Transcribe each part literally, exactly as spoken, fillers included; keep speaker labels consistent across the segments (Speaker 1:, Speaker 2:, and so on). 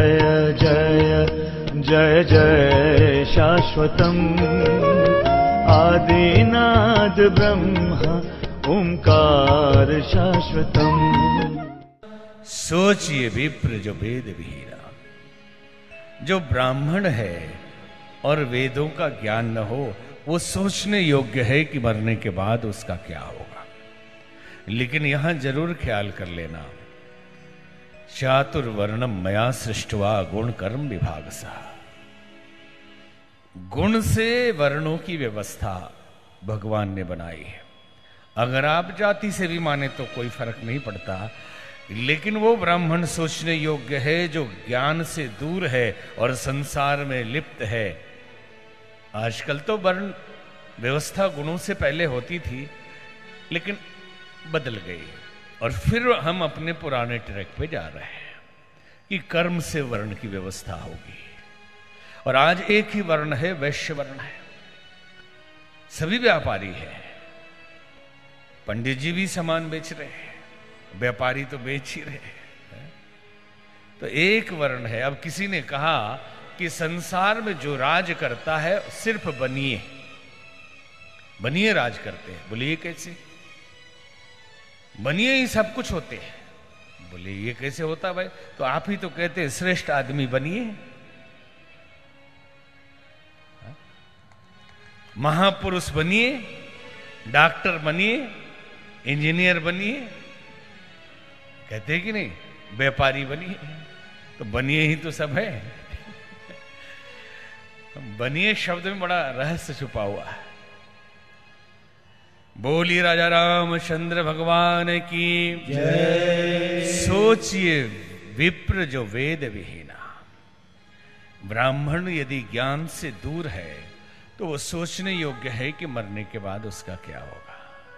Speaker 1: जय जय जय जय शाश्वतम् आदिनाद ब्रह्म ओंकार शाश्वतम्।
Speaker 2: सोचिए विप्र जो वेद विहीना, जो ब्राह्मण है और वेदों का ज्ञान न हो, वो सोचने योग्य है कि मरने के बाद उसका क्या होगा। लेकिन यहां जरूर ख्याल कर लेना, चातुर्वर्णम मया सृष्टवा गुण कर्म विभाग सा। गुण से वर्णों की व्यवस्था भगवान ने बनाई है। अगर आप जाति से भी माने तो कोई फर्क नहीं पड़ता, लेकिन वो ब्राह्मण सोचने योग्य है जो ज्ञान से दूर है और संसार में लिप्त है। आजकल तो वर्ण व्यवस्था गुणों से पहले होती थी, लेकिन बदल गई और फिर हम अपने पुराने ट्रैक पे जा रहे हैं कि कर्म से वर्ण की व्यवस्था होगी। और आज एक ही वर्ण है, वैश्य वर्ण है। सभी व्यापारी है, पंडित जी भी सामान बेच रहे हैं, व्यापारी तो बेच ही रहे हैं। तो एक वर्ण है। अब किसी ने कहा कि संसार में जो राज करता है सिर्फ बनिए बनिए राज करते हैं। बोले ये कैसे? बनिए ही सब कुछ होते हैं। बोले ये कैसे होता भाई? तो आप ही तो कहते हैं श्रेष्ठ आदमी बनिए, महापुरुष बनिए, डॉक्टर बनिए, इंजीनियर बनिए, कहते हैं कि नहीं? व्यापारी बनिए। तो बनिए ही तो सब है। बनिए शब्द में बड़ा रहस्य छुपा हुआ है। बोली राजा रामचंद्र भगवान की जय। सोचिए विप्र जो वेद विहीना। ब्राह्मण यदि ज्ञान से दूर है तो वो सोचने योग्य है कि मरने के बाद उसका क्या होगा।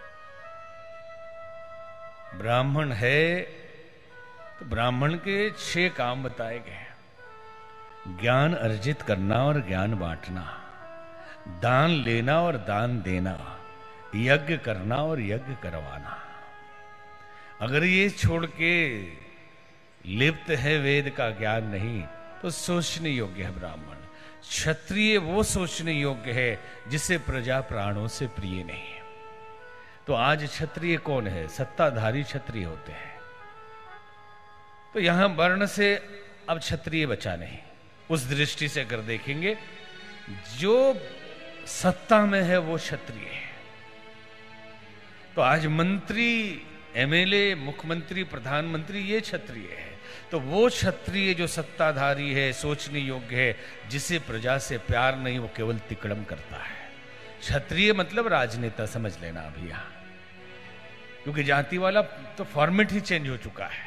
Speaker 2: ब्राह्मण है तो ब्राह्मण के छह काम बताए गए। ज्ञान अर्जित करना और ज्ञान बांटना, दान लेना और दान देना, यज्ञ करना और यज्ञ करवाना। अगर ये छोड़ के लिप्त है, वेद का ज्ञान नहीं, तो सोचने योग्य है ब्राह्मण। क्षत्रिय वो सोचने योग्य है जिसे प्रजा प्राणों से प्रिय नहीं है। तो आज क्षत्रिय कौन है? सत्ताधारी क्षत्रिय होते हैं। तो यहां वर्ण से अब क्षत्रिय बचा नहीं। उस दृष्टि से अगर देखेंगे, जो सत्ता में है वो क्षत्रिय है। तो आज मंत्री, एमएलए, मुख्यमंत्री, प्रधानमंत्री ये क्षत्रिय है। तो वो क्षत्रिय जो सत्ताधारी है, सोचने योग्य है, जिसे प्रजा से प्यार नहीं, वो केवल तिकड़म करता है। क्षत्रिय मतलब राजनेता, समझ लेना अभी यहां, क्योंकि जाति वाला तो फॉर्मेट ही चेंज हो चुका है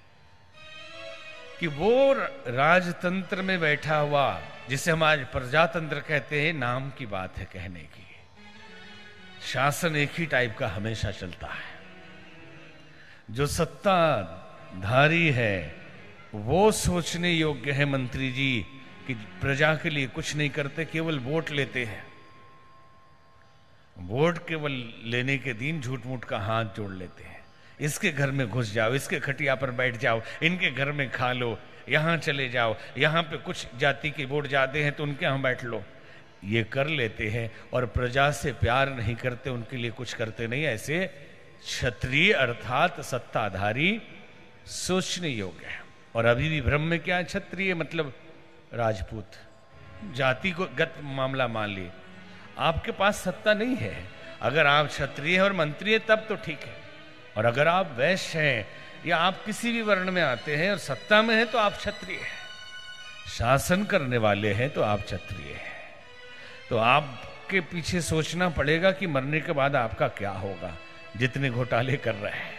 Speaker 2: कि वो राजतंत्र में बैठा हुआ, जिसे हम आज प्रजातंत्र कहते हैं, नाम की बात है कहने की। शासन एक ही टाइप का हमेशा चलता है। जो सत्ताधारी है वो सोचने योग्य है, मंत्री जी, कि प्रजा के लिए कुछ नहीं करते, केवल वोट लेते हैं। वोट केवल लेने के दिन झूठ मूठ का हाथ जोड़ लेते हैं। इसके घर में घुस जाओ, इसके खटिया पर बैठ जाओ, इनके घर में खा लो, यहां चले जाओ, यहां पे कुछ जाति के वोट जाते हैं तो उनके यहां बैठ लो। ये कर लेते हैं और प्रजा से प्यार नहीं करते, उनके लिए कुछ करते नहीं। ऐसे क्षत्रिय अर्थात सत्ताधारी सोचने योग्य है। और अभी भी भ्रम में क्या है? क्षत्रिय मतलब राजपूत, जाति को गत मामला मान लिए। आपके पास सत्ता नहीं है। अगर आप क्षत्रिय और मंत्री है तब तो ठीक है, और अगर आप वैश्य हैं या आप किसी भी वर्ण में आते हैं और सत्ता में हैं तो आप क्षत्रिय हैं। शासन करने वाले हैं तो आप क्षत्रिय हैं। तो आपके पीछे सोचना पड़ेगा कि मरने के बाद आपका क्या होगा, जितने घोटाले कर रहे हैं।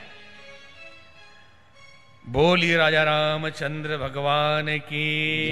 Speaker 2: बोलिए राजा रामचंद्र भगवान की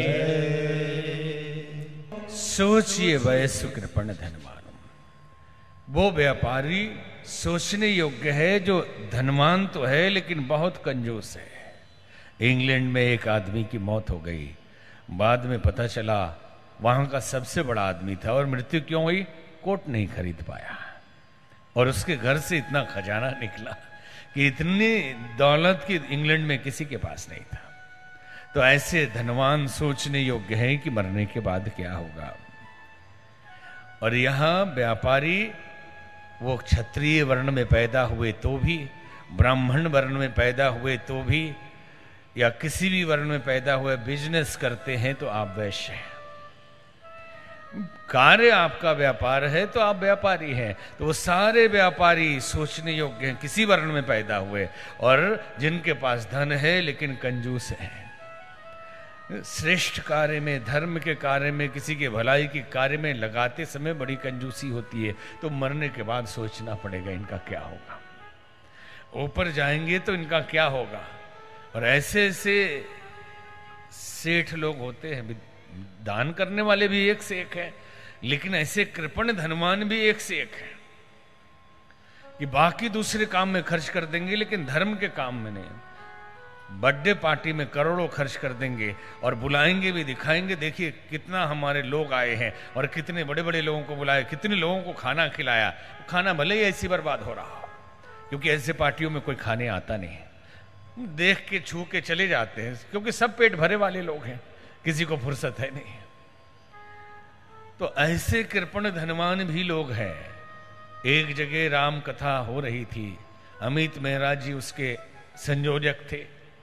Speaker 2: सोचिए वैश्य कृपण धनवान। वो व्यापारी सोचने योग्य है जो धनवान तो है लेकिन बहुत कंजूस है। इंग्लैंड में एक आदमी की मौत हो गई। बाद में पता चला वहां का सबसे बड़ा आदमी था, और मृत्यु क्यों हुई? कोट नहीं खरीद पाया, और उसके घर से इतना खजाना निकला कि इतनी दौलत की इंग्लैंड में किसी के पास नहीं था। तो तो ऐसे धनवान सोचने योग्य है कि मरने के बाद क्या होगा। और यहां व्यापारी वो क्षत्रिय वर्ण में पैदा हुए तो भी, ब्राह्मण वर्ण में पैदा हुए तो भी, या किसी भी वर्ण में पैदा हुए बिजनेस करते हैं तो आप वैश्य हैं। कार्य आपका व्यापार है तो आप व्यापारी हैं। तो वो सारे व्यापारी सोचने योग्य हैं, किसी वर्ण में पैदा हुए और जिनके पास धन है लेकिन कंजूस है। श्रेष्ठ कार्य में, धर्म के कार्य में, किसी के भलाई के कार्य में लगाते समय बड़ी कंजूसी होती है। तो मरने के बाद सोचना पड़ेगा इनका क्या होगा, ऊपर जाएंगे तो इनका क्या होगा। और ऐसे ऐसे सेठ लोग होते हैं, दान करने वाले भी एक से एक है, लेकिन ऐसे कृपण धनवान भी एक से एक है कि बाकी दूसरे काम में खर्च कर देंगे लेकिन धर्म के काम में नहीं। बर्थडे पार्टी में करोड़ों खर्च कर देंगे और बुलाएंगे भी, दिखाएंगे देखिए कितना हमारे लोग आए हैं और कितने बड़े बड़े लोगों को बुलाया, कितने लोगों को खाना खिलाया। खाना भले ही ऐसी बर्बाद हो रहा हो, क्योंकि ऐसे पार्टियों में कोई खाने आता नहीं, देख के छू के चले जाते हैं, क्योंकि सब पेट भरे वाले लोग हैं, किसी को फुर्सत है नहीं। तो ऐसे कृपण धनवान भी लोग हैं। एक जगह राम कथा हो रही थी, अमित मेहरा जी उसके संयोजक थे,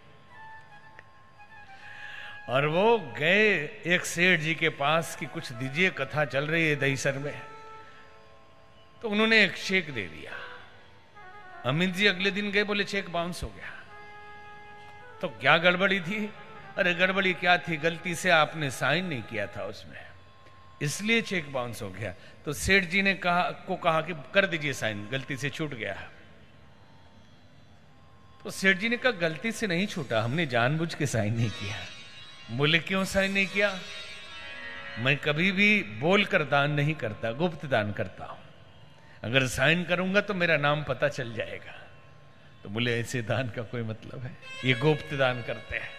Speaker 2: और वो गए एक सेठ जी के पास कि कुछ दीजिए, कथा चल रही है दहीसर में। तो उन्होंने एक चेक दे दिया। अमित जी अगले दिन गए, बोले चेक बाउंस हो गया। तो क्या गड़बड़ी थी? अरे गड़बड़ी क्या थी, गलती से आपने साइन नहीं किया था उसमें, इसलिए चेक बाउंस हो गया। तो सेठ जी ने कहा को कहा कि कर दीजिए साइन, गलती से छूट गया। तो सेठ जी ने कहा गलती से नहीं छूटा, हमने जानबूझ के साइन नहीं किया। बोले क्यों साइन नहीं किया? मैं कभी भी बोलकर दान नहीं करता, गुप्त दान करता हूं। अगर साइन करूंगा तो मेरा नाम पता चल जाएगा। तो बोले ऐसे दान का कोई मतलब है, ये गुप्त दान करते हैं।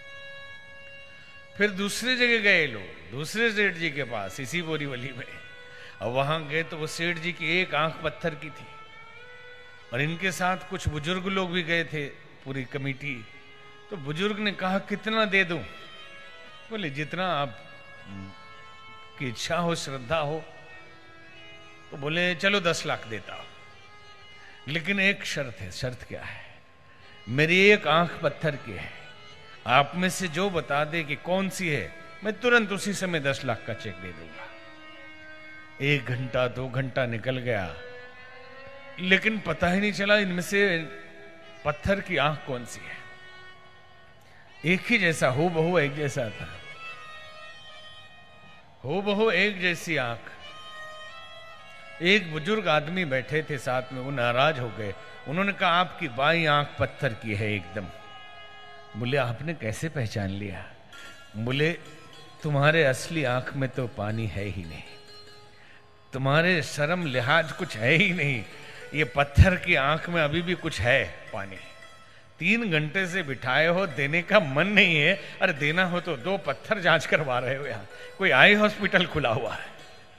Speaker 2: फिर दूसरे जगह गए लोग, दूसरे सेठ जी के पास, इसी बोरीवली में। और वहां गए तो वो सेठ जी की एक आंख पत्थर की थी, और इनके साथ कुछ बुजुर्ग लोग भी गए थे, पूरी कमेटी। तो बुजुर्ग ने कहा कितना दे दूं? बोले जितना आप की इच्छा हो, श्रद्धा हो। तो बोले चलो दस लाख देता हूं, लेकिन एक शर्त है। शर्त क्या है? मेरी एक आंख पत्थर की है, आप में से जो बता दे कि कौन सी है, मैं तुरंत उसी समय दस लाख का चेक दे दूंगा। एक घंटा दो घंटा निकल गया, लेकिन पता ही नहीं चला इनमें से पत्थर की आंख कौन सी है। एक ही जैसा, हो बहु एक जैसा था, हो बहु एक जैसी आंख। एक बुजुर्ग आदमी बैठे थे साथ में, वो नाराज हो गए। उन्होंने कहा आपकी बाई आंख पत्थर की है एकदम। बोले आपने कैसे पहचान लिया? बोले तुम्हारे असली आंख में तो पानी है ही नहीं, तुम्हारे शर्म लिहाज कुछ है ही नहीं। ये पत्थर की आंख में अभी भी कुछ है पानी। तीन घंटे से बिठाए हो, देने का मन नहीं है। अरे देना हो तो दो, पत्थर जांच करवा रहे हो यहाँ, कोई आई हॉस्पिटल खुला हुआ है।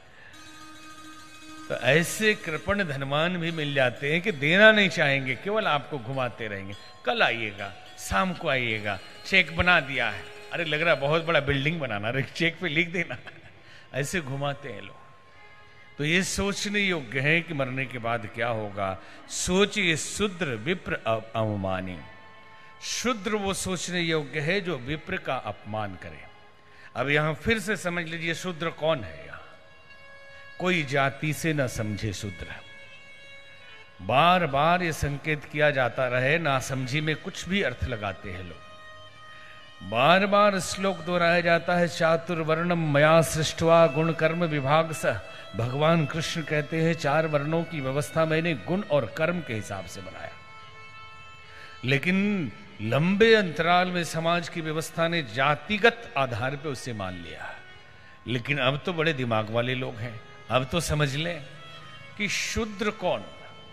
Speaker 2: तो ऐसे कृपण धनवान भी मिल जाते हैं कि देना नहीं चाहेंगे, केवल आपको घुमाते रहेंगे। कल आइएगा, शाम को आइएगा, चेक बना दिया है, अरे लग रहा बहुत बड़ा बिल्डिंग बनाना, अरे चेक पे लिख देना। ऐसे घुमाते हैं लोग। तो ये सोचने योग्य है कि मरने के बाद क्या होगा। सोचिए शूद्र विप्र अवमानी। शूद्र वो सोचने योग्य है जो विप्र का अपमान करे। अब यहां फिर से समझ लीजिए शूद्र कौन है। यहां कोई जाति से न समझे शूद्र। बार बार ये संकेत किया जाता रहे, नासमझी में कुछ भी अर्थ लगाते हैं लोग। बार बार श्लोक दोहराया जाता है, चातुर्वर्णम मया सृष्टवा गुण कर्म विभाग सह। भगवान कृष्ण कहते हैं चार वर्णों की व्यवस्था मैंने गुण और कर्म के हिसाब से बनाया। लेकिन लंबे अंतराल में समाज की व्यवस्था ने जातिगत आधार पे उसे मान लिया। लेकिन अब तो बड़े दिमाग वाले लोग हैं, अब तो समझ लें कि शूद्र कौन।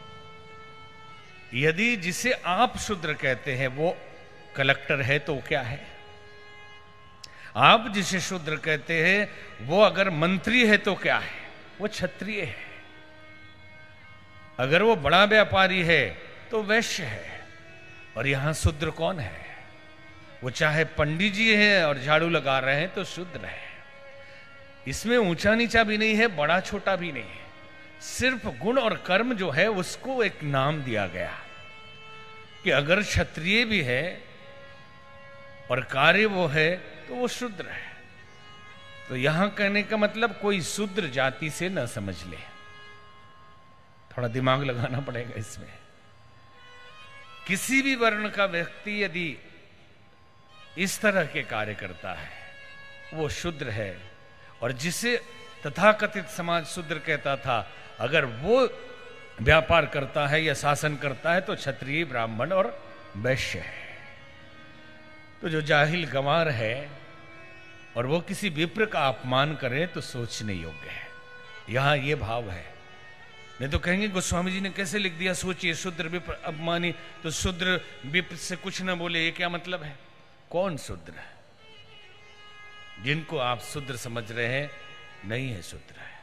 Speaker 2: यदि जिसे आप शूद्र कहते हैं वो कलेक्टर है तो क्या है? आप जिसे शूद्र कहते हैं वो अगर मंत्री है तो क्या है? वो क्षत्रिय है। अगर वो बड़ा व्यापारी है तो वैश्य है। और यहां शूद्र कौन है? वो चाहे पंडित जी है और झाड़ू लगा रहे हैं तो शूद्र है। इसमें ऊंचा नीचा भी नहीं है, बड़ा छोटा भी नहीं है, सिर्फ गुण और कर्म जो है उसको एक नाम दिया गया कि अगर क्षत्रिय भी है और कार्य वो है तो वो शूद्र है। तो यहां कहने का मतलब कोई शूद्र जाति से न समझ ले, थोड़ा दिमाग लगाना पड़ेगा इसमें। किसी भी वर्ण का व्यक्ति यदि इस तरह के कार्य करता है वो शूद्र है, और जिसे तथाकथित समाज शूद्र कहता था, अगर वो व्यापार करता है या शासन करता है तो क्षत्रिय, ब्राह्मण और वैश्य है। तो जो जाहिल गंवार है और वो किसी विप्र का अपमान करे तो सोचने योग्य है। यहां ये भाव है। नहीं तो कहेंगे गोस्वामी जी ने कैसे लिख दिया, सोचिए शूद्र विप्र अपमानी, तो शूद्र विप्र से कुछ ना बोले, ये क्या मतलब है? कौन शूद्र है? जिनको आप शूद्र समझ रहे हैं नहीं है शूद्र है।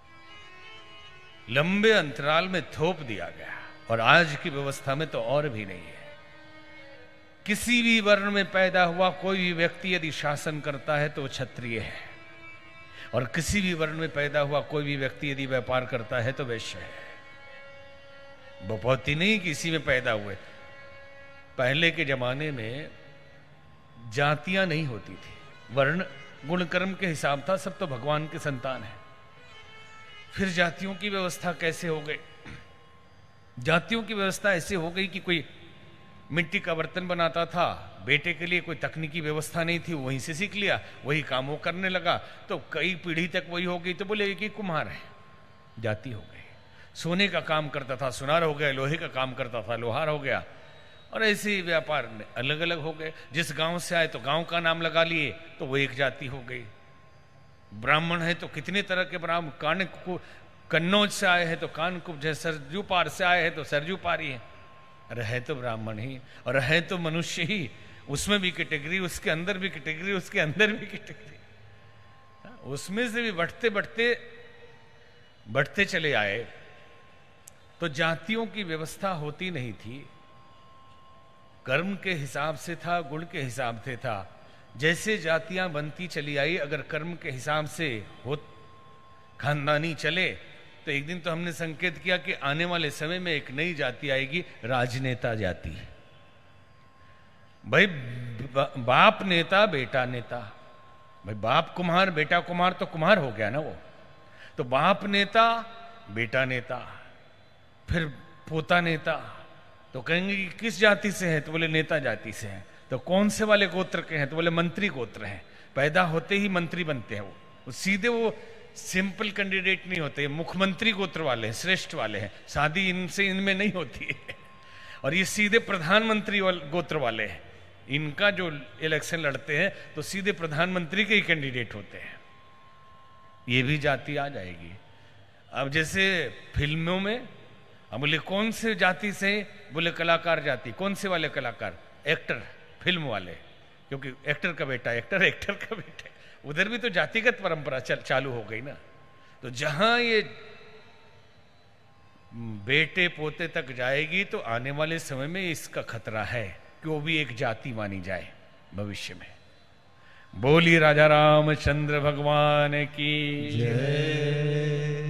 Speaker 2: लंबे अंतराल में थोप दिया गया, और आज की व्यवस्था में तो और भी नहीं है। किसी भी वर्ण में पैदा हुआ कोई भी व्यक्ति यदि शासन करता है तो वो क्षत्रिय है, और किसी भी वर्ण में पैदा हुआ कोई भी व्यक्ति यदि व्यापार करता है तो वैश्य है। बहुत ही नहीं किसी में पैदा हुए। पहले के जमाने में जातियां नहीं होती थी, वर्ण गुण कर्म के हिसाब था, सब तो भगवान के संतान है। फिर जातियों की व्यवस्था कैसे हो गई? जातियों की व्यवस्था ऐसे हो गई कि कोई मिट्टी का बर्तन बनाता था, बेटे के लिए कोई तकनीकी व्यवस्था नहीं थी, वहीं से सीख लिया, वही काम वो करने लगा, तो कई पीढ़ी तक वही हो गई, तो बोले कि कुम्हार है, जाति हो गई। सोने का काम करता था सुनार हो गया, लोहे का काम करता था लोहार हो गया, और ऐसे ही व्यापार अलग अलग हो गए। जिस गांव से आए तो गांव का नाम लगा लिए तो वो एक जाति हो गई। ब्राह्मण है तो कितने तरह के ब्राह्मण, कान कन्नौज से आए हैं तो कानकुब्ज है, सरजू पार से आए हैं तो सरजू पारी है। अरे है तो ब्राह्मण ही, और है तो मनुष्य ही, उसमें भी कैटेगरी, उसके अंदर भी कैटेगरी, उसके अंदर भी कैटेगरी, उसमें से भी बढ़ते बढ़ते बढ़ते चले आए। तो जातियों की व्यवस्था होती नहीं थी, कर्म के हिसाब से था, गुण के हिसाब से था। जैसे जातियां बनती चली आई, अगर कर्म के हिसाब से हो खानदानी चले, तो एक दिन तो हमने संकेत किया कि आने वाले समय में एक नई जाति आएगी, राजनेता जाति। भाई बाप नेता बेटा नेता, भाई बाप कुम्हार बेटा कुम्हार तो कुम्हार हो गया ना वो, तो बाप नेता बेटा नेता, फिर पोता नेता। तो कहेंगे कि किस जाति से है, तो बोले नेता जाति से है। तो कौन से वाले गोत्र के हैं, तो बोले मंत्री गोत्र हैं। पैदा होते ही मंत्री बनते हैं वो, वो सीधे वो सिंपल कैंडिडेट नहीं होते, मुख्यमंत्री गोत्र वाले हैं, श्रेष्ठ वाले हैं, शादी इनसे इनमें नहीं होती है। और ये सीधे प्रधानमंत्री गोत्र वाले हैं, इनका जो इलेक्शन लड़ते हैं तो सीधे प्रधानमंत्री के ही कैंडिडेट होते हैं। ये भी जाति आ जाएगी। अब जैसे फिल्मों में, अब बोले कौन से जाति से, बोले कलाकार जाति। कौन से वाले कलाकार? एक्टर, फिल्म वाले, क्योंकि एक्टर का बेटा एक्टर, एक्टर का बेटा। उधर भी तो जातिगत परंपरा चल, चालू हो गई ना। तो जहां ये बेटे पोते तक जाएगी तो आने वाले समय में इसका खतरा है कि वो भी एक जाति मानी जाए भविष्य में। बोलिए राजा रामचंद्र भगवान की जय।